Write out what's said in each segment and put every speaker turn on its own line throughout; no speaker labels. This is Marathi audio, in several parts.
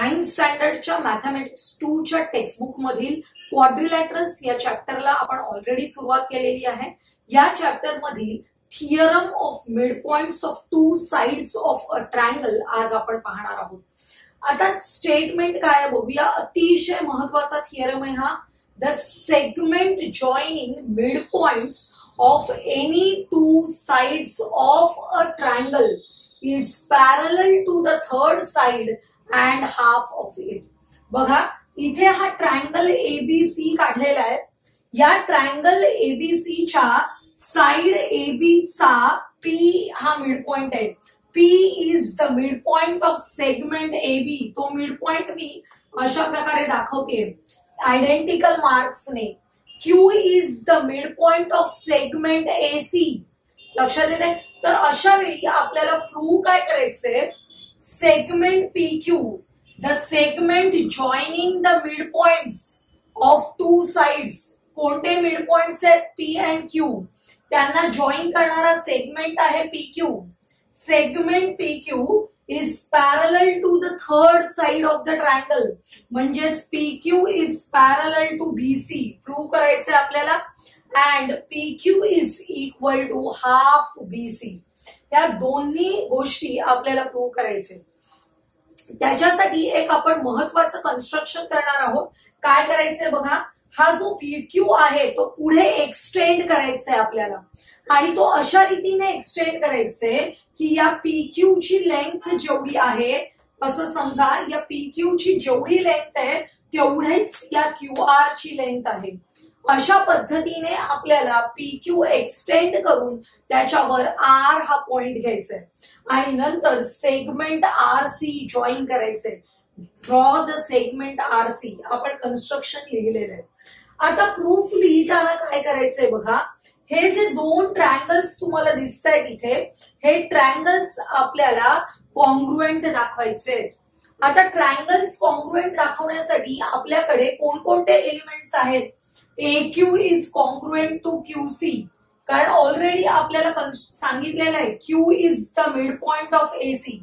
9th स्टँडर्डच्या मॅथमॅटिक्स 2 च्या टेक्स्टबुक मधील क्वाड्रिलॅटरल्स या चॅप्टरला आपण ऑलरेडी सुरुवात केलेली आहे। या चॅप्टर मधील theorem of mid points of two sides of a triangle आज आपण पाहणार आहोत। आता स्टेटमेंट काय आहे बघूया। अतिशय महत्त्वाचा थिअरम आहे हा। The segment joining mid points of any two sides of a triangle is parallel to the third side and half of it. बघा इथे हा ट्रायंगल एबीसी काढलेला आहे। या ट्रायंगल एबीसी च्या साइड एबी चा पी हा मिड पॉइंट आहे। P is the midpoint of segment AB। तो midpoint मी अशा प्रकारे दाखवते आयडेंटिकल मार्क्स ने। Q is the midpoint of segment AC। लक्षात येते। तर अशा वेळी आपल्याला प्रूव्ह काय करायचंय, segment PQ the segment joining the midpoints of two sides। कोणते midpoints आहेत P and Q, त्यांना जॉइन करणारा सेगमेंट आहे PQ। Segment PQ is parallel to the third side of the triangle। म्हणजेच PQ is parallel to BC prove करायचे आपल्याला। and PQ is equal to half BC। या दोन्ही गोष्टी आपल्याला प्रूव्ह करायचे। त्याच्यासाठी एक आपण महत्त्वाचं कन्स्ट्रक्शन करणार आहोत। काय करायचंय बघा, हा जो PQ आहे तो पुढे एक्सटेंड करायचा आहे आपल्याला, आणि तो अशा रीतीने एक्सटेंड करायचे की या PQ ची लेंथ जेवढी आहे, असं समजा या PQ ची जेवढी लेंथ आहे तेवढीच या QR ची लेंथ आहे। अशा पद्धतीने आपल्याला PQ एक्सटेंड करून त्याच्यावर R हा पॉइंट घ्यायचा आहे आणि नंतर सेगमेंट RC जॉइन करायचंय। ड्रॉ द सेगमेंट RC आपण कन्स्ट्रक्शन लिहिलेलं आहे। आता प्रूफ लिहिताना काय करायचंय बघा, हे जे दोन ट्रायंगल्स तुम्हाला दिसत आहेत इथे, हे ट्रायंगल्स आपल्याला कॉन्ग्रुएंट दाखवायचे। आता ट्रायंगल्स कॉन्ग्रुएंट दाखवण्यासाठी आपल्याकडे कोणकोणते एलिमेंट्स आहेत। AQ is congruent to QC, कारण ऑलरेडी आपल्याला सांगितलेलं आहे Q is the mid point of AC।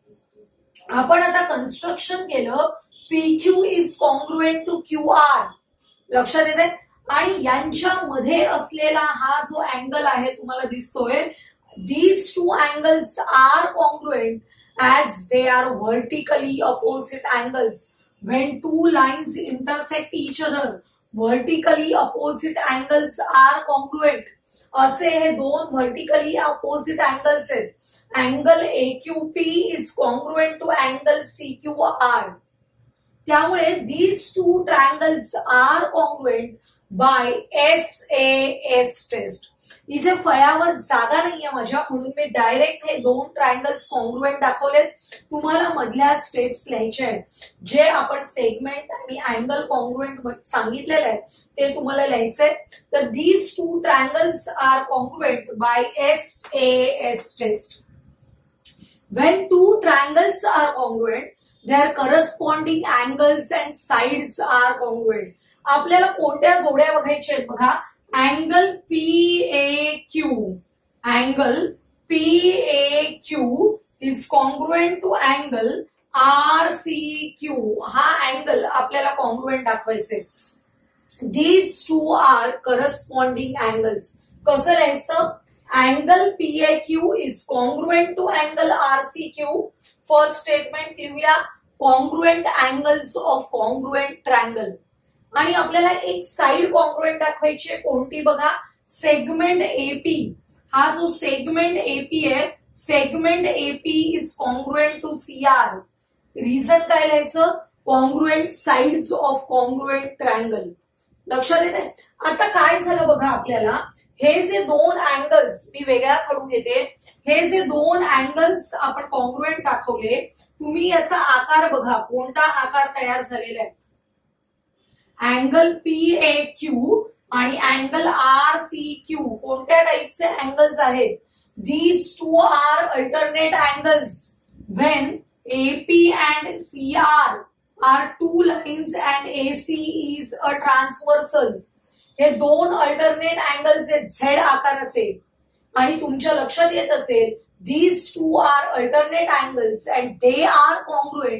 आपण आता कन्स्ट्रक्शन केलं PQ is congruent to QR। लक्षात येते। आणि यांच्यामध्ये असलेला हा जो अँगल आहे तुम्हाला दिसतोय, these two angles are congruent as they are vertically opposite angles when two lines intersect each other। vertically opposite angles are congruent। असे हे दोन vertically opposite angles आहेत। angle AQP is congruent to angle CQR। त्यामुळे these two triangles are congruent by SAS test. इथे फळ्यावर जागा नाहीये माझ्या, म्हणून मी डायरेक्ट हे दोन ट्रायंगल्स कॉन्ग्रुएंट दाखवलेत। तुम्हाला मधल्या स्टेप्स लिहायचे आहेत, जे आपण सेगमेंट आणि अँगल कॉन्ग्रुएंट सांगितलेले आहे ते तुम्हाला लिहायचंय। तर these two triangles are congruent by SAS test. when two triangles are congruent, their corresponding angles and sides are congruent। आपल्याला कोणत्या जोड्या बघायच्या आहेत बघा, angle PAQ, angle PAQ is congruent to angle RCQ। हा अँगल आपल्याला कॉन्ग्रुएंट दाखवायचे। these two are corresponding angles। कसं लिहायचं, angle PAQ is congruent to angle RCQ। First statement लिहूया, congruent angles of congruent triangle. आणि आपल्याला एक साइड कॉन्ग्रुएंट दाखवायची आहे, कोणती बघा, सेगमेंट AP। हा जो सेगमेंट AP आहे, segment AP is congruent to CR। Reason काय लिहायचं, congruent sides of congruent triangle. लक्षात येते। आता काय झालं बघा, आपल्याला हे जे दोन अँगल्स मी वेगळ्या काढून घेते, हे जे दोन अँगल्स आपण कॉन्ग्रुएंट दाखवले, तुम्ही याचा आकार बघा, कोणता आकार तयार झालेला आहे। अँगल PAQ आणि अँगल RCQ कोणत्या टाइपचे अँगल्स आहेत। these two are alternate angles when AP and CR are two lines and AC is a transversal। हे दोन अल्टरनेट अँगल्स आहेत Z आकाराचे, आणि तुमच्या लक्षात येत असेल these two are alternate angles and they are congruent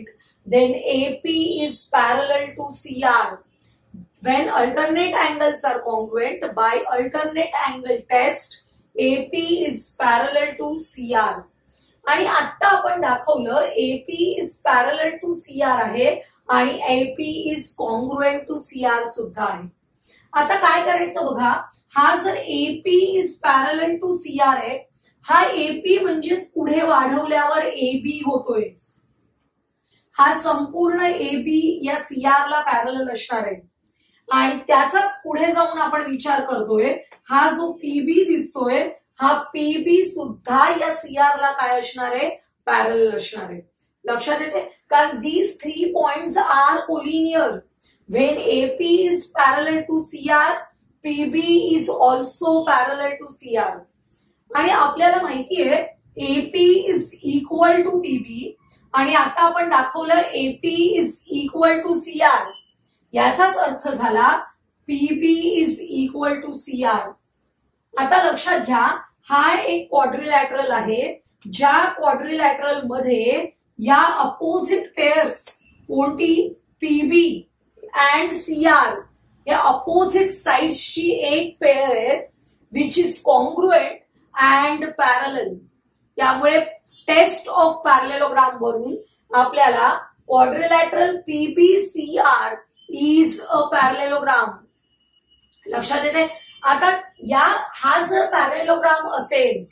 then AP is parallel to CR. When alternate angles are congruent, by alternate angle test, AP is parallel to CR. आणि आता आपण दाखवलं AP is parallel to CR आहे आणि AP is congruent to CR सुद्धा आहे. आता काय करायचं बघा, हा जर AP is parallel to CR आहे, हा AP म्हणजेच पुढे वाढवल्यावर AB होतोय. हा संपूर्ण AB या CR ला पॅरलल असणार आहे आणि त्याचाच पुढे जाऊन आपण विचार करतोय, हा जो PB दिसतोय हा PB सुद्धा या CR ला काय असणार आहे, पॅरलल असणार आहे. लक्षात येते, कारण these 3 points are collinear. When AP is parallel to CR, PB is also parallel to CR. आणि आपल्याला माहिती आहे AP is equal to PB आणि आता आपण दाखवलं AP is equal to CR. याचाच अर्थ झाला PB is equal to CR. आता लक्षात घ्या, हा एक क्वाड्रिलॅटरल आहे, ज्या क्वाड्रिलॅटरल मध्ये या अपोजिट पेअर्स कोणती PB अँड CR या अपोजिट साइड्सची एक पेअर आहे which is congruent and parallel. त्यामुळे टेस्ट ऑफ पॅरलेलोग्राम वरून आपल्याला quadrilateral PBCR is a parallelogram. लक्षात येते. आता हा जर पॅरलेलोग्राम असेल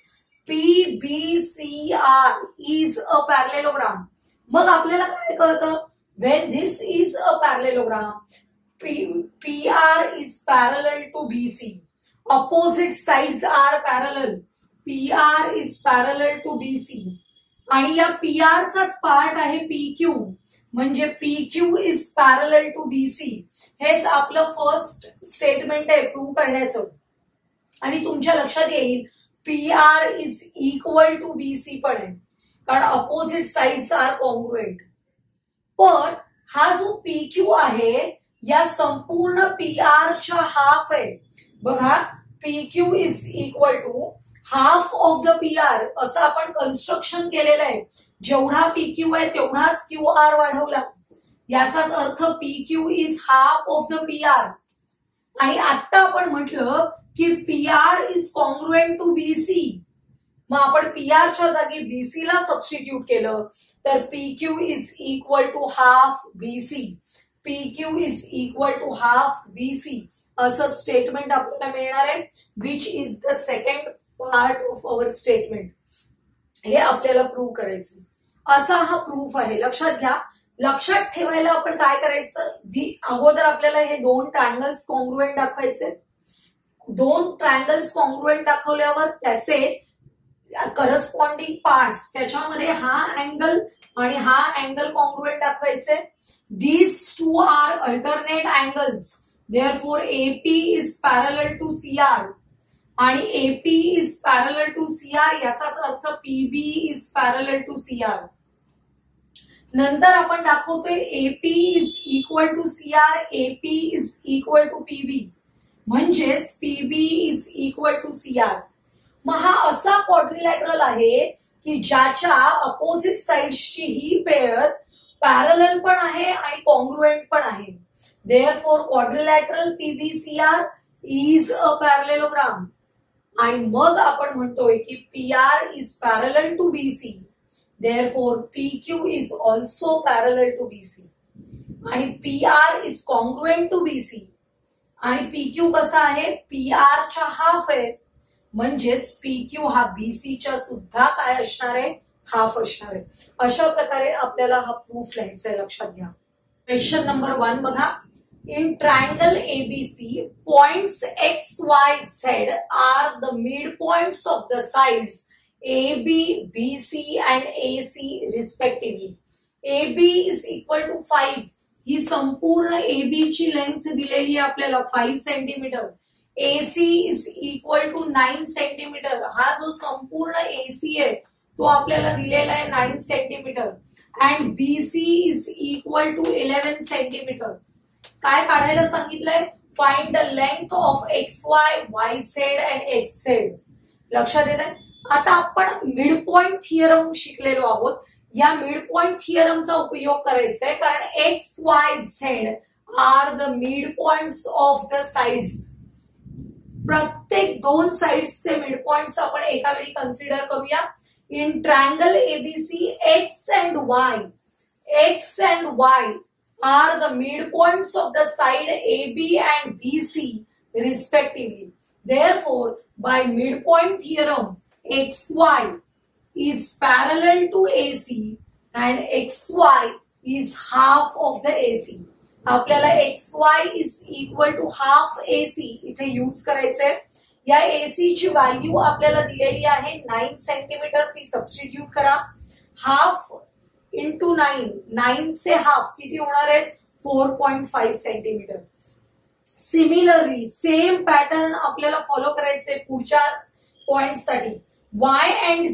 PBCR इज अ पॅरलेलोग्राम, मग आपल्याला काय कळतं, when this is a parallelogram, PR is parallel to BC. Opposite sides are parallel. PR is parallel to BC. आणि या PR चाच पार्ट आहे PQ, म्हणजे PQ is parallel to BC. हेच आपलं फर्स्ट स्टेटमेंट आहे प्रूव्ह करण्याचं. आणि तुमच्या लक्षात येईल PR is equal to BC पण आहे, कारण अपोजिट साइड्स आर कॉन्ग्रुएंट. पण हा जो PQ आहे या संपूर्ण PR च्या हाफ आहे. बघा, PQ is equal to half of the PR असं आपण कन्स्ट्रक्शन केलेलं आहे. जेवढा PQ आहे तेवढाच QR वाढवला, याचाच अर्थ PQ is half of the PR. आणि आता आपण म्हटलं की PR is congruent to BC, मग आपण PR च्या जागी BC ला सबस्टिट्यूट केलं तर PQ is equal to half BC. PQ is equal to half BC असं स्टेटमेंट आपल्याला मिळणार आहे, which is the second part of our statement. हे आपल्याला प्रूव्ह करायचं. असा हा प्रूफ आहे. लक्षात घ्या. लक्षात ठेवायला आपण काय करायचं, अगोदर आपल्याला हे दोन ट्रायंगल्स कॉन्ग्रुएंट दाखवायचे. दोन ट्रायंगल्स कॉन्ग्रुएंट दाखवल्यावर त्याचे करस्पॉन्डिंग पार्ट्स, त्याच्यामध्ये हा अँगल आणि हा अँगल कॉन्ग्रुएंट दाखवायचे. These two are alternate angles. Therefore, AP is parallel to CR. आणि AP is parallel to CR याचाच अर्थ PB is parallel to CR. नंतर आपण दाखवतोय AP is equal to CR, AP is equal to PB. म्हणजेच PB is equal to CR. मग हा असा क्वाड्रिलॅटरल आहे की ज्याच्या अपोजिट साइड्सची ही पेअर पॅरलल पण आहे आणि कॉन्ग्रुएंट पण आहे. Therefore quadrilateral PBCR is a parallelogram. आणि मग आपण म्हणतोय की PR is parallel to BC. Therefore PQ is also parallel to BC. आणि PR is congruent to BC. आणि PQ कसा आहे, PR च्या हाफ आहे, म्हणजेच PQ हा BC च्या सुद्धा काय असणार आहे, हाफ असणार आहे. अशा प्रकारे आपल्याला हा प्रूफ लिहायचा आहे. लक्षात घ्या. क्वेश्चन नंबर 1 बघा. In triangle ABC, points X, Y, Z are the midpoints of the sides AB, BC and AC respectively. AB is equal to 5. ही संपूर्ण AB ची लेंथ दिलेली आहे आपल्याला 5 centimetre. AC is equal to 9 centimetre. हा जो संपूर्ण AC आहे तो आपल्याला दिलेला आहे 9 centimetre. And BC is equal to 11 centimetre. काय काढायला सांगितलंय, find the length of XY, YZ and XZ. लक्षात येत आहे. आता आपण मिड पॉइंट थिअरम शिकलेलो आहोत या मिड पॉइंट थिअरमचा उपयोग करायचा आहे, कारण X Y Z are the mid points of the sides. प्रत्येक दोन साइड्सचे मिड पॉइंट्स आपण एका वेळी कन्सिडर करूया. In triangle ABC X and Y are the midpoints of the side AB and BC respectively. Therefore, by midpoint theorem, XY is parallel to AC and XY is half of the AC. आपल्याला XY is equal to half AC इथे यूज करायचंय. या AC ची व्हॅल्यू आपल्याला दिलेली आहे 9 सेंटीमीटर. ती सबस्टिट्यूट करा. हाफ इंटू 9 चे हाफ किती होणार आहे? 4.5 सेंटीमीटर. सिमिलरली सेम पॅटर्न आपल्याला फॉलो करायचे पुढच्या पॉइंट साठी. Y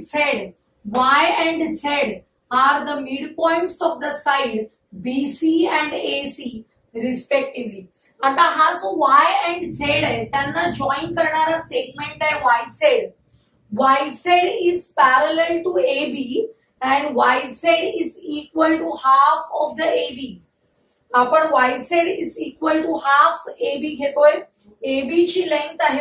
and Z are the mid points of the side BC and AC respectively. आता हा जो वाय अँड झेड आहे त्यांना जॉईन करणारा सेगमेंट आहे YZ. YZ is parallel to AB and YZ is equal to half of the AB. आपण YZ is equal to half AB घेतोय. AB ची लेंथ आहे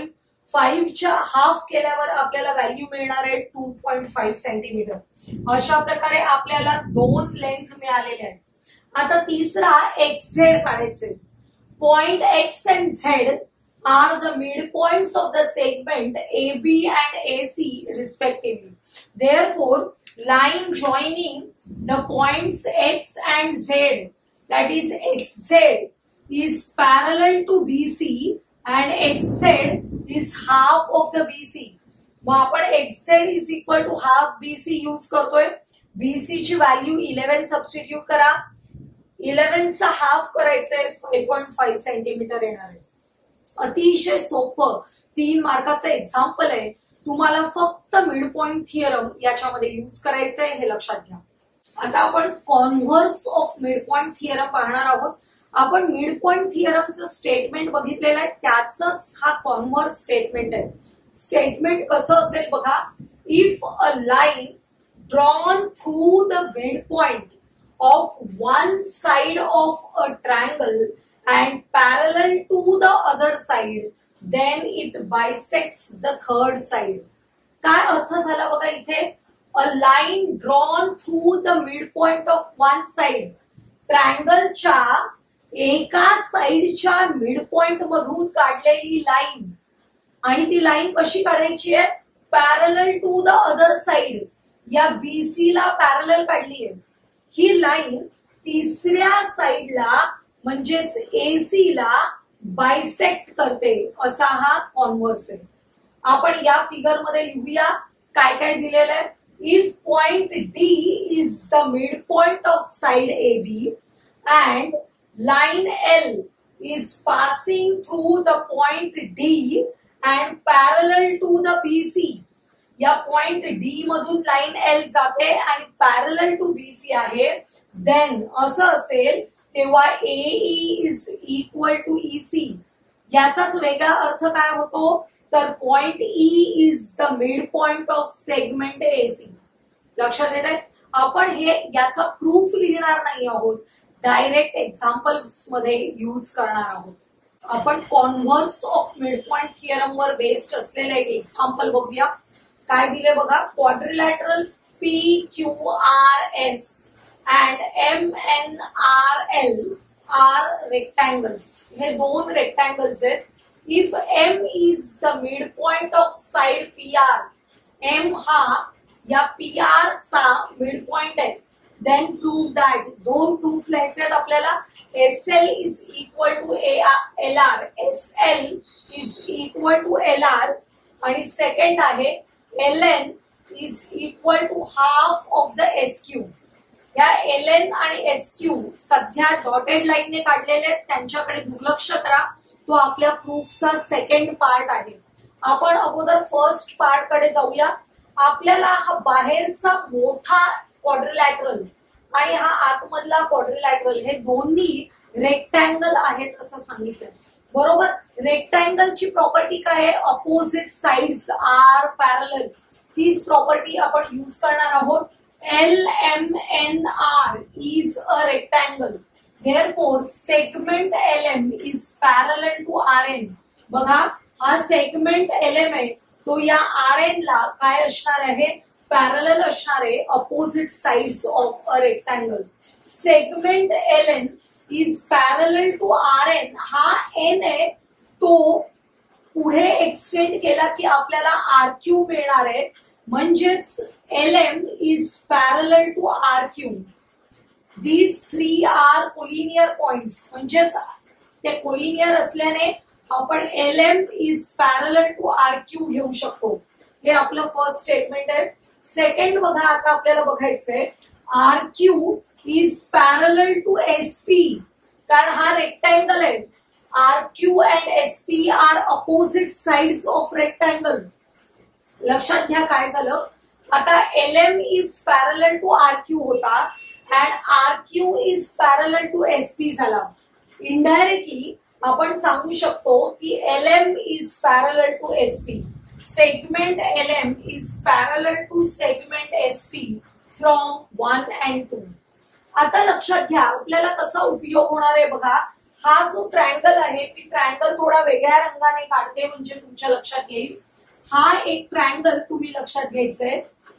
5 च्या हाफ केल्यावर आपल्याला व्हॅल्यू मिळणार आहे 2.5 सेंटीमीटर. अशा प्रकारे आपल्याला दोन लेंथ मिळालेल्या आहेत. आता तिसरा XZ काढायचे. Point X and Z are the midpoints of the segment AB and AC respectively. Therefore, line joining the points X and Z, that is XZ, is parallel to BC and XZ is half of the BC. मग आपण XZ is equal to half BC use करतोय. BC ची व्हॅल्यू 11 सबस्टिट्यूट करा. 11 चा हाफ करायचंय 5.5 सेंटीमीटर येणार आहे. अतिशय सोपं 3 मार्काचं एक्झाम्पल आहे. तुम्हाला फक्त मिड पॉइंट थिअरम याच्यामध्ये यूज करायचंय हे लक्षात घ्या. आता आपण converse of mid point theorem पाहणार आहोत. आपण मिड पॉइंट थिअरमचं स्टेटमेंट बघितलेलं आहे, त्याच हा कॉन्व्हर्स स्टेटमेंट आहे. स्टेटमेंट कसं असेल बघा. If a line drawn through the mid point of one side of a triangle and parallel to the other side, then it bisects the third side. काय अर्थ झाला बघा इथे. A line drawn through the midpoint of one side. ट्रायंगलच्या एका साइडच्या मिडपॉइंट मधून काढलेली लाईन, आणि ती लाईन कशी काढायची आहे? Parallel to the other side. या BC ला पॅरलल काढली आहे. ही लाईन तिसऱ्या साइडला म्हणजेच AC ला बायसेक्ट करते, असा हा कॉन्व्हर्स आहे. आपण या फिगर मध्ये लिहूया काय काय दिलेलं आहे. If point D is the mid point of side AB and line L is passing through the point D and parallel to the BC. या पॉइंट D मधून लाईन L जाते आणि पॅरलल टू BC आहे. देन असं असेल तेव्हा AE is equal to EC. याचाच वेगळा अर्थ काय होतो तर point E is the mid point of segment AC. लक्षात येत आहे. आपण हे याचा प्रूफ लिहिणार नाही आहोत, डायरेक्ट एक्झाम्पल्स मध्ये यूज करणार आहोत. आपण converse of mid point theorem वर बेस्ड असलेले एक एक्झाम्पल बघूया. काय दिले बघा. Quadrilateral PQRS and MNRL are rectangles. हे दोन रेक्टँगल्स आहेत. If M is the midpoint of side PR, M हा या PR चा midpoint आहे, then prove that. दोन प्रूफ लिहायचे आहेत आपल्याला. SL is equal to LR. SL is equal to LR आणि सेकंड आहे LN is equal to half of the SQ. या LN आणि SQ सध्या डॉटेड लाईनने काढलेले आहेत, त्यांच्याकडे दुर्लक्ष करा. तो आपल्या प्रूफचा सेकंड पार्ट आहे. आपण अगोदर फर्स्ट पार्ट कडे जाऊया. आपल्याला हा बाहेरचा मोठा क्वाड्रिलॅटरल आणि हा आतमधला क्वाड्रिलॅटरल हे दोन्ही रेक्टँगल आहेत असं सांगितलं. बरोबर. रेक्टँगलची प्रॉपर्टी काय आहे? Opposite sides are parallel. हीच प्रॉपर्टी आपण यूज करणार आहोत. LMNR is a rectangle. Therefore, segment LM is parallel to RN. बघा हा सेगमेंट LM आहे तो या RN ला काय असणार आहे, पॅरलल असणार आहे, opposite sides of a rectangle. Segment LN is parallel to RN. हा N आहे तो पुढे एक्सटेंड केला की आपल्याला RQ मिळणार आहे, म्हणजेच LM is parallel to RQ. These three are collinear points. म्हणजेच ते कोलिनियर असल्याने आपण LM is parallel to RQ घेऊ शकतो. हे आपलं फर्स्ट स्टेटमेंट आहे. सेकंड बघा आता आपल्याला बघायचंय RQ is parallel to SP. कारण हा रेक्टँगल आहे. RQ and SP are opposite sides of rectangle. लक्षात घ्या काय झालं, आता LM is parallel to RQ होता and RQ is parallel to SP झाला. इनडायरेक्टली आपण सांगू शकतो की LM is parallel to SP. सेगमेंट LM is parallel to segment SP from 1 and 2. आता लक्षात घ्या आपल्याला कसा उपयोग होणार आहे बघा. हा जो ट्रायंगल आहे मी ट्रायंगल थोडा वेगळ्या रंगाने काढते म्हणजे तुमच्या लक्षात येईल. हा एक ट्रायंगल तुम्ही लक्षात घ्यायचंय.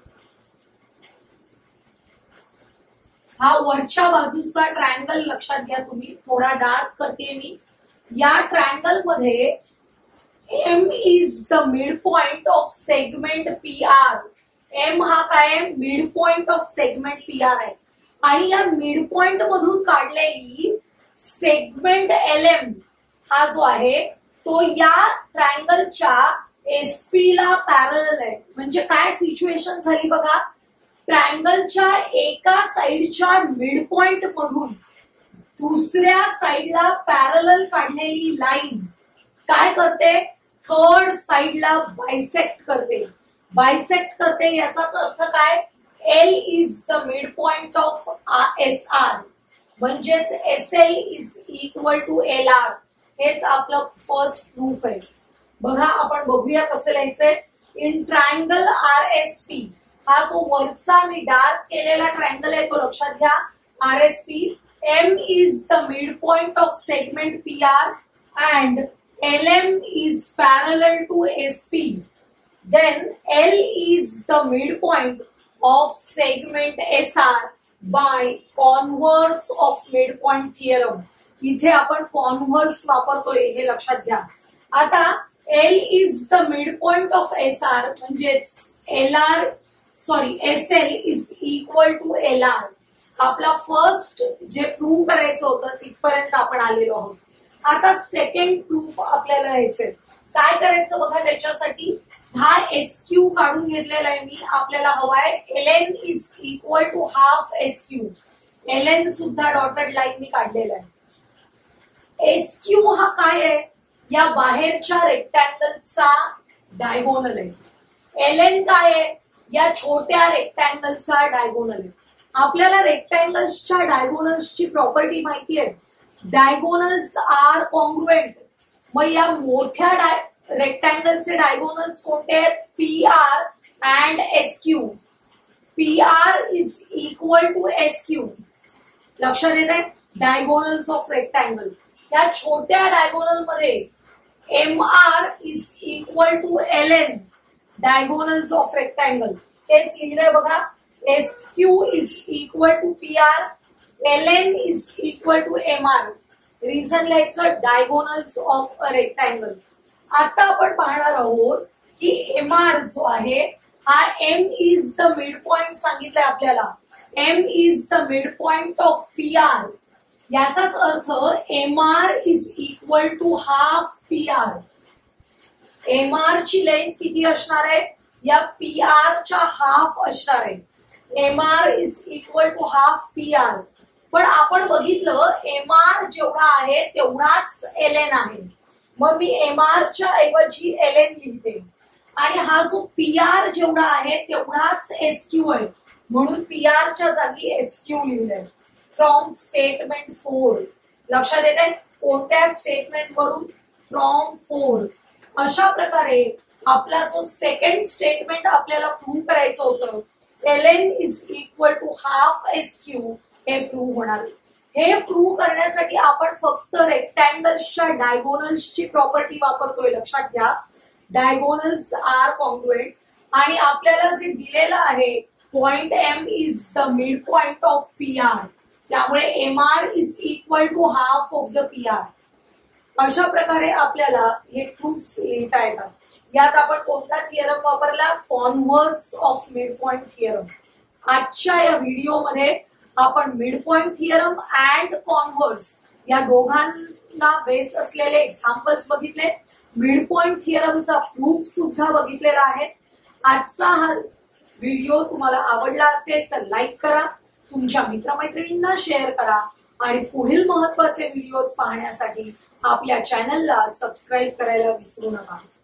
हा वरच्या बाजूचा ट्रायंगल लक्षात घ्या तुम्ही. थोडा डार्क करते मी. या ट्रायंगल मध्ये M is the mid point of segment PR. M हा काय आहे, mid point of segment PR आहे आणि या मिड पॉइंट मधून काढलेली सेगमेंट LM हा जो आहे तो या ट्रायंगलच्या SP ला पॅरलल आहे. म्हणजे काय सिच्युएशन झाली बघा, ट्रायंगलच्या एका साइडच्या मिड पॉइंट मधून दुसऱ्या साइडला पॅरलल काढलेली लाईन काय करते, थर्ड साइडला बायसेक्ट करते. बायसेक्ट करते याचाच अर्थ काय, L is the mid point of SR. म्हणजेच SL is equal to LR. हेच आपलं फर्स्ट प्रूफ आहे. बघा आपण बघूया कसं लिहायचंय. इन ट्रायंगल RSP, हा जो वरचा मी डार्क केलेला ट्रायंगल आहे तो लक्षात घ्या. RSP, M is the midpoint of segment PR and LM is parallel to SP. Then L is the midpoint of segment SR by converse of midpoint theorem. इथे आपण कॉन्व्हर्स वापरतोय हे लक्षात घ्या. आता L is the midpoint of SR म्हणजेच SL is equal to LR. आपला फर्स्ट जे प्रूव्ह करायचं होतं तिथपर्यंत आपण आलेलो आहोत. आता सेकंड प्रूफ आपल्याला यायचंय. काय करायचं बघा, त्याच्यासाठी हा SQ काढून घेतलेला आहे मी. आपल्याला हवाय LN is equal to half SQ. LN सुद्धा डॉटेड लाईन मी काढलेला आहे. SQ हा काय आहे, या बाहेरच्या रेक्टँगलचा डायगोनल आहे. LN काय आहे, या छोट्या रेक्टँगलचा डायगोनल आहे. आपल्याला रेक्टँगल्सच्या डायगोनल्सची प्रॉपर्टी माहिती आहे. Diagonals are congruent. मग या मोठ्या रेक्टँगलचे डायगोनल्स कोणते आहेत, PR and SQ. PR is equal to SQ. लक्षात येत आहे, डायगोनल्स ऑफ रेक्टँगल. या छोट्या डायगोनल मध्ये MR is equal to LN, diagonals of rectangle. तेच लिहिलंय बघा. SQ is equal to PR, LN is equal to MR. Reason लिहायचं डायगोनल्स ऑफ अ रेक्टँगल. आता आपण पाहणार आहोत की MR जो आहे हा M is the midpoint सांगितलंय आपल्याला. M is the midpoint of PR. याचाच अर्थ MR is equal to half PR. MR ची लेंथ किती असणार आहे, या PR च्या हाफ असणार आहे. MR is equal to half PR. पण आपण बघितलं MR जेवढा आहे तेवढाच LN आहे. मग मी MR च्या ऐवजी LN लिहिते आणि हा जो PR जेवढा आहे तेवढाच SQ आहे म्हणून PR च्या जागी SQ लिहिलंय. From statement 4. लक्षात येत आहे कोणत्या स्टेटमेंट वरून, फ्रॉम 4. अशा प्रकारे आपला जो सेकंड स्टेटमेंट आपल्याला प्रूव्ह करायचं होतं ln is equal to half SQ हे प्रूव्ह होणार आहे. हे प्रूव्ह करण्यासाठी आपण फक्त रेक्टँगल्सच्या डायगोनल्सची प्रॉपर्टी वापरतोय. लक्षात घ्या, डायगोनल्स आर कॉन्ग्रुएंट आणि आपल्याला जे दिलेलं आहे point M is the mid point of PR, त्यामुळे MR is equal to half of the PR. अशा प्रकारे आपल्याला हे प्रूफ्स लिहिता येतात. यात आपण कोणता थिअरम वापरला? Converse of mid point theorem. आजच्या या व्हिडिओमध्ये आपण mid point theorem and converse या दोघांना बेस असलेले एक्झाम्पल्स बघितले. मिड पॉइंट थिअरमचा प्रूफ सुद्धा बघितलेला आहे. आजचा हा व्हिडिओ तुम्हाला आवडला असेल तर लाईक करा, तुमच्या मित्रमैत्रिणींना शेअर करा आणि पुढील महत्त्वाचे व्हिडिओज पाहण्यासाठी आपल्या चॅनलला सबस्क्राईब करायला विसरू नका.